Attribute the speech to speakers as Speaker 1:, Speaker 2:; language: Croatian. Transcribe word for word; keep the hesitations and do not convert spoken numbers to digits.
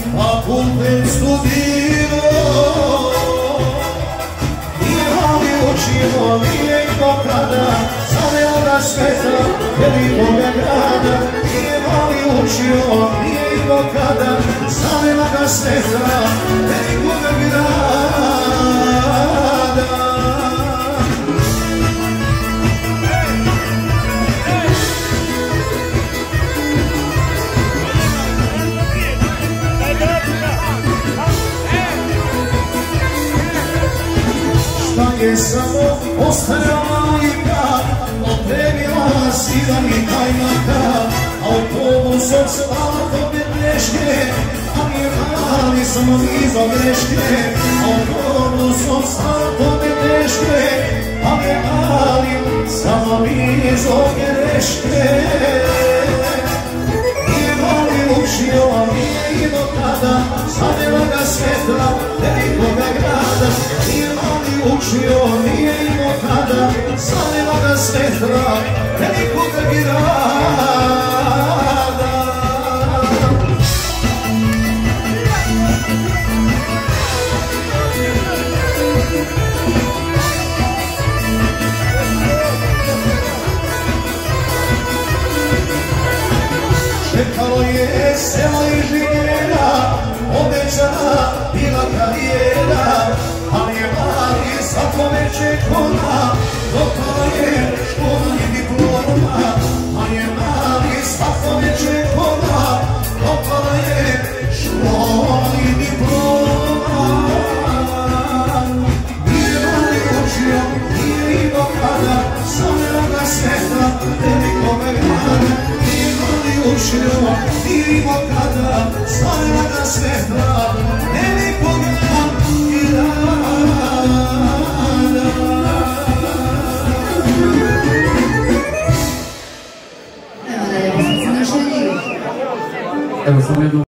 Speaker 1: fakultet studirao. Imali učimo lijepo kada zavela sveta velikoga grada. Imali učimo lijepo kada zavela ga sveta velikoga grada. Je samo ostala majka, opremila sina i kajmaka, autobusom svakom je greške, ali je mali samo iza greške, autobusom svakom je greške, ali je mali samo iza greške. Nije mali učio, nije i do kada, zavela ga sveta velikoga grada. Učio nije imao kada, zavela ga sveta velikoga grada. Čekalo je selo i živjela, obećana bila karijera, ali je mali svako veće kona, doktora je škola i diploma. Ali je mali svako veće kona, doktora je škola i diploma. Nije mali učio, nije imao kada, zavela ga sveta velikoga grada. Nije mali učio, nije imao kada, zavela ga sveta velikoga grada.
Speaker 2: Evo sam jednu